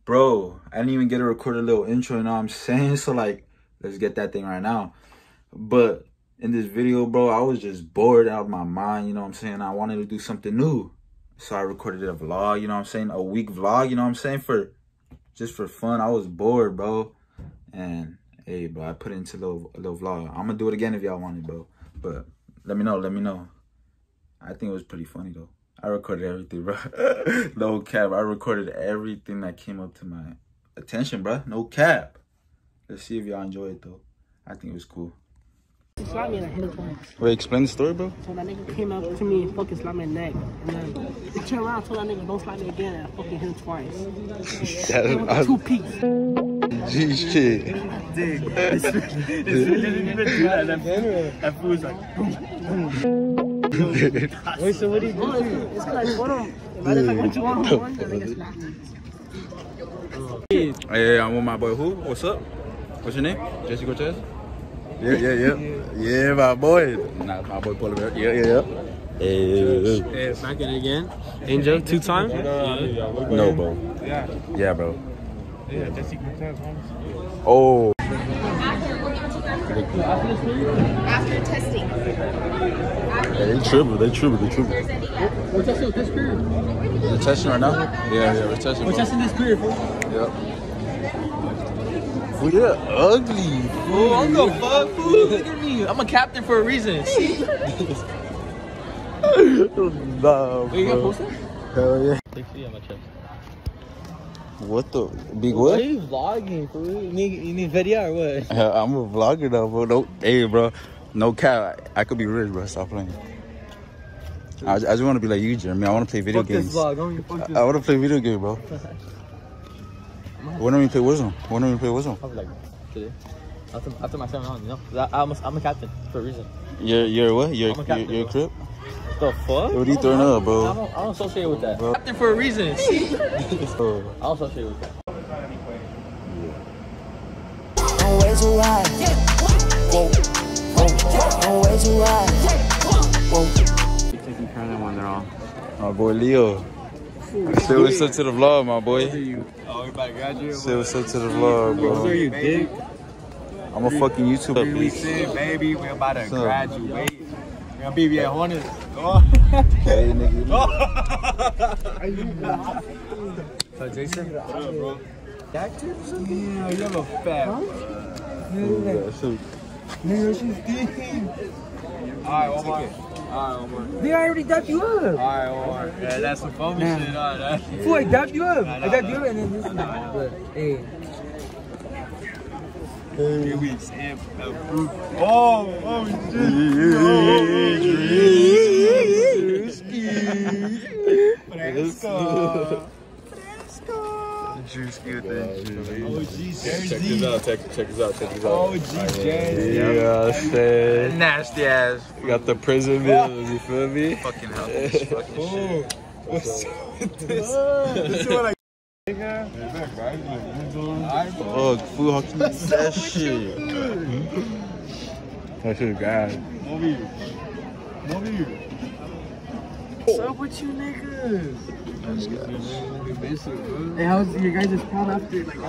Bro, I didn't even get to record a little intro, you know what I'm saying? So, like, let's get that thing right now. But in this video, bro, I was just bored out of my mind, you know what I'm saying? I wanted to do something new. So I recorded a vlog, you know what I'm saying? A week vlog, you know what I'm saying? Just for fun. I was bored, bro. And, hey, bro, I put it into a little vlog. I'm going to do it again if y'all want it, bro. But let me know. I think it was pretty funny, though. I recorded everything, bro. No cap. I recorded everything that came up to my attention, bro. No cap. Let's see if y'all enjoy it, though. I think it was cool. He slapped me and I hit him twice. Wait, explain the story, bro. So that nigga came up to me and fucking slapped my neck. And then he turned around and told that nigga, don't slap me again. And I fucking hit him twice. That's 2 peaks. G shit. Dude, this didn't even do that. That fool was like, wait, so what do you do? It's like, what him? Imagine if I went to one, that nigga slapped me. Hey, I'm with my boy. Who? What's up? What's your name? Jesse Cortez? Yeah, my boy. Nah, my boy Polar Bear. Yeah. Hey, back in again. Angel, 2 times? No, bro. Yeah, bro. Yeah, Jesse Cortez. Oh. After testing. Yeah, they triple. We're testing this period. You're testing right now? Yeah, we're testing. We're testing this period, fool. Yep. Fool, you're ugly. Fool, I'm the fuck, fool. Look at me. I'm a captain for a reason. Nah, Wait, you got posted? Hell yeah. Big C on my chest. What the? Big Why what? are you vlogging, fool? You need video or what? I'm a vlogger now, bro. No, hey, bro. No cap. I could be rich, bro. Stop playing. I just want to be like you, Jeremy. I want to play video Fuck games. this vlog. Don't you fuck this. I want to play video games, bro. When do we play Warzone? I'll be like, today. After my 7 rounds, you know? I'm a captain for a reason. You're what? You're I'm a captain, a bro. crip? The fuck? What are you throwing up, I bro? don't associate with that. Bro. Captain for a reason. Bro. I don't associate with that. I'm way too high. Whoa. I'm way too high. Whoa. Keep taking turn when they're all. My boy Leo. Say what's up to the vlog, my boy. Oh, we about to graduate. Say what's up to the vlog, bro. you dick? I'm a fucking YouTuber. We said, baby, we're about to graduate. We're gonna be at Hornets. Hey, nigga. So, Jason? What up, bro? Actor or something? Yeah, you have a fat. Nigga, she's deep. Alright, one more. Nigga, I already dapped you up. Alright, one more. Yeah, that's some phony shit. Alright, Fool, I dapped you up. I dapped you up and then this is like, but, hey. here we stand. Oh, Fresco. Juice good then. OG Jersey. Check this out. OG Jersey. Yeah, I said. Nasty ass. You got the prison meals, you feel me? Fucking hell. Oh, what's up with this? This is what I Fuck, fool, how can you do that shit? That shit bad. What's up with you niggas? Hey, how's your guys' prom after? good.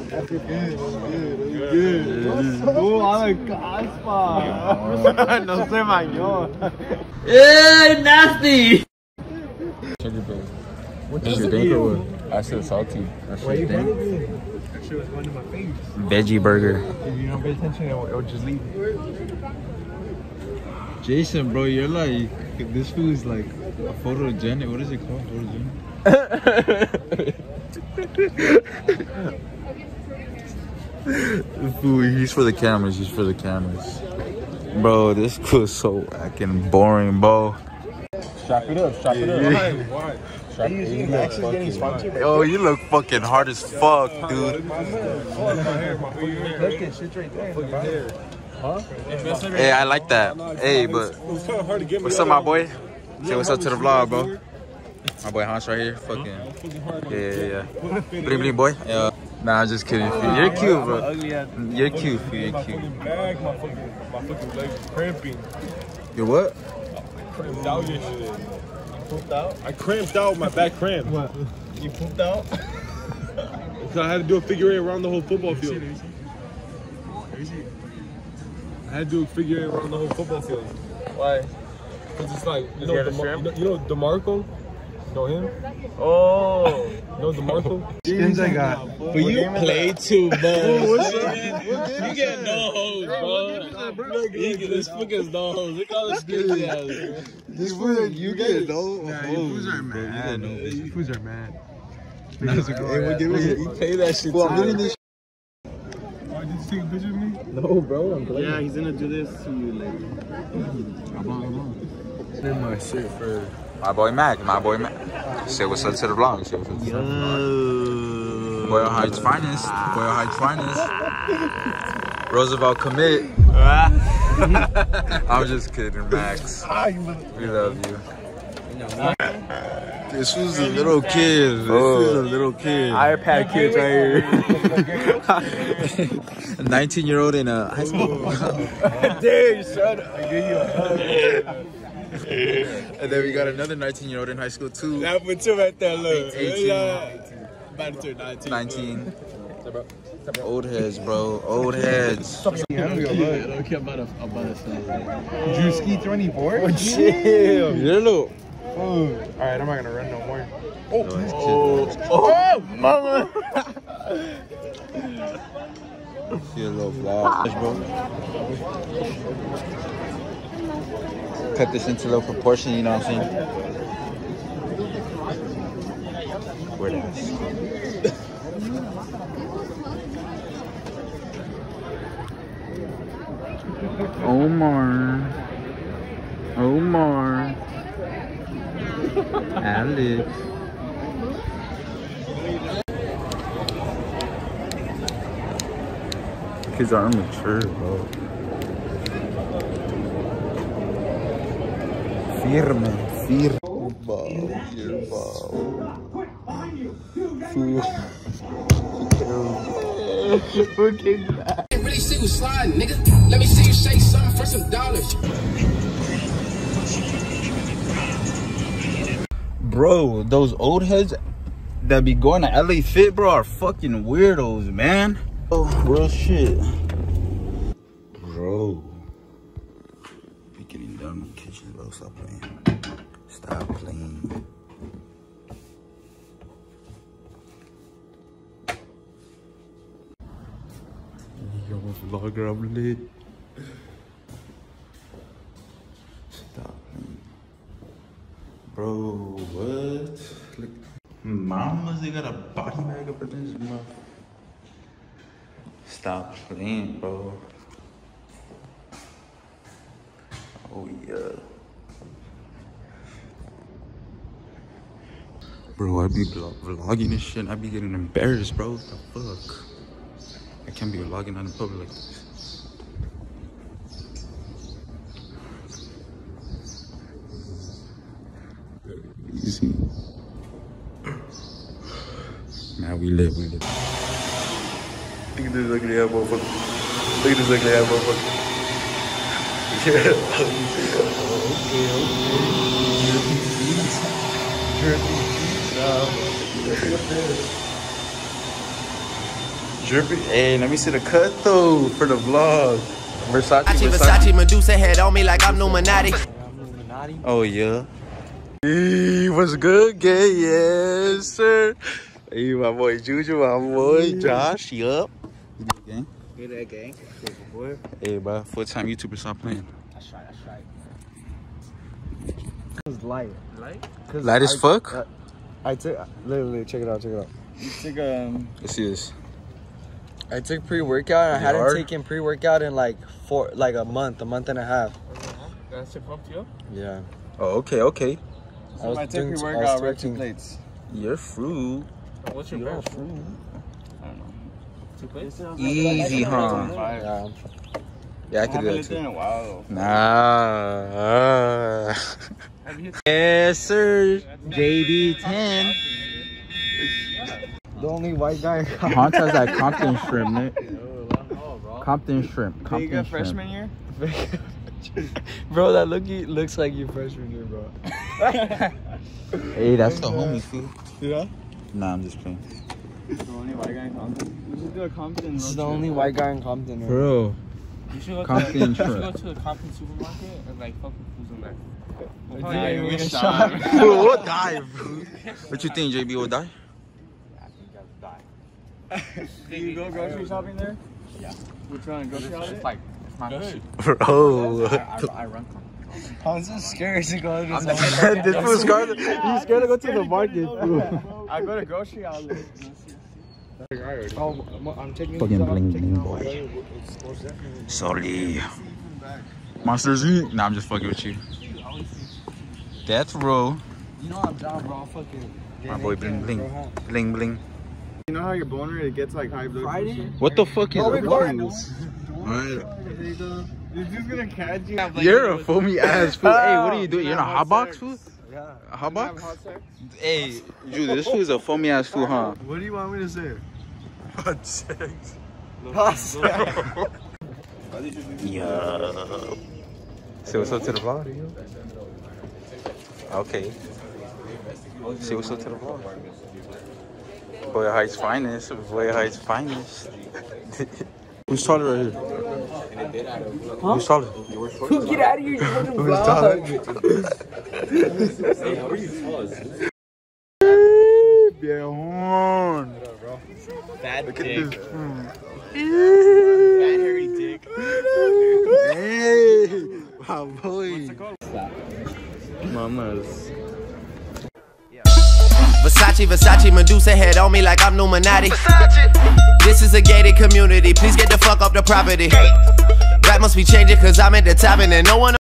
Oh, I'm a caspa. No sé mayor. Hey, nasty! Sugar bear. This is dank or what? I said salty. That shit's dank. That shit was going to my face. Veggie burger. If you don't pay attention, it would just leave. Jason, bro, you're like, this food is like a photogenic. What is it called? Photogenic? Food, he's for the cameras. Bro, this food is so fucking boring, bro. Strap it up. Why? Oh, you look fucking hard as fuck, dude. Hey, I like that. Hey, but what's up, my boy? Say what's up to the vlog, bro. My boy Hans right here. Fucking. Yeah. Bling bling boy. Yeah. Nah, I'm just kidding. You're cute, bro. You're cute. You're cute. My fucking legs cramping. You're what? Cramped out yesterday. You pooped out? I cramped out. My back cramped. What? You pooped out? So I had to do a figure eight around the whole football field. I had to do a figure eight around the whole football field. Why? Because it's like, you know DeMarco? Know him? Oh. You know DeMarco? Skins I got. But you play too much. You get no hoes, bro. This fucking no hoes. Look all the skins he has, bro. This food, you get no hoes. These foods are mad. You pay that shit. Well, I'm doing this. Oh, did you take a picture of me? No, bro. I'm playing. Yeah, he's gonna do this to you later. Send my shit for. My boy Mac. Say what's up to the vlog. Boyle Heights finest. Roosevelt commit. I'm just kidding, Max. We love you. This was a little kid. This was a little kid. iPad kids right here. A 19-year-old in a high school. Dude, shut up. And then we got another 19-year-old in high school too. That one too right there, look. 18. About to turn 19. 19. Old heads, bro. Old heads. I don't care about a Drewski 24? Oh, chill. Little. Alright, I'm not gonna run no more. Oh, mama. See a little vlog, bro. Cut this into a little proportion, you know what I'm saying? Where that? Omar. Alex. Kids are immature, bro. Firme. Really see you slide, nigga. Let me see you shake something for some dollars. Bro, those old heads that be going to LA Fit, bro, are fucking weirdos, man. Oh, real shit. Bro. Be getting done in the kitchen, bro. Stop playing. Stop playing. Yo, vlogger, I'm lit. Stop playing. Bro, what? Look, mamas, they got a body bag up in this mouth. Stop playing, bro. Oh, yeah. Bro, I be vlogging this shit and I be getting embarrassed, bro. What the fuck? I can't be vlogging out in public like this. Easy. Man, we live. Look at this ugly ass motherfucker. Look at this ugly ass motherfucker. Yeah. Drippy. Hey, let me see the cut though for the vlog. Versace Medusa head on me like I'm Illuminati. Oh yeah. Hey, what's good, gay? Yes, sir. Hey, my boy Juju, my boy Josh. Yup. Hear that, gang? Hey, bro, full-time YouTuber, stop playing. That's right. It's light. Light as fuck? I took, literally, check it out. You took Let's see this. I took pre-workout. I hadn't hard? taken pre-workout in like a month and a half. That shit pumped you up? Yeah. Oh, okay. I was doing pre-workout, I 2 plates. You're fruit. What's your best? I don't know. 2 plates? Easy, huh? Yeah. Yeah, I could do that in a too. while. Nah. Yes, sir. JB10. The only white guy. Honta's at Compton Shrimp, Nick. Compton Shrimp. Did you get freshman year? Bro, that looks like you freshman year, bro. Hey, that's the homie food. Yeah? Nah, I'm just playing. The only white guy in Compton. We should do a Compton. This is the only white guy in Compton. For real. You should go Compton to, you should trip. go to the Compton supermarket and like fuck with who's in there. We shot. We'll die, bro. What you think, JB will die? Do you go grocery shopping there? Yeah. Which one? Grocery shopping? It's like, it's not shit. Bro. I run Compton. I'm so scared to go to This fool's scared. He's scared to go to the market. I go to grocery outlet. I'm taking Fucking bling bling boy. Sorry. Monster Z? Nah, I'm just fucking with you. Death Row. You know I'm down, bro. I'll fucking. My boy bling bling. Bling bling. You know how your boner it gets like high blood pressure? What the fuck is Alright. He's just gonna catch you. You're a foamy ass fool. Hey, what are you doing? You're in a hot box fool? Yeah. A hot box? Hey, Jude, this fool is a foamy ass fool, huh? What do you want me to say? Hot sex. Yeah. Say what's up to the vlog. Okay. Say what's up to the vlog. Boy Heights finest. Boy Heights finest. Who's taller right here? Huh? Who's taller? Get out of here, you fucking Who's taller? Bad Look at dick. this. Bad hairy dick. Hey, my boy. Mamas. Versace, Medusa head on me like I'm Numinati. This is a gated community, please get the fuck up the property. Rap must be changing cause I'm at the top and no one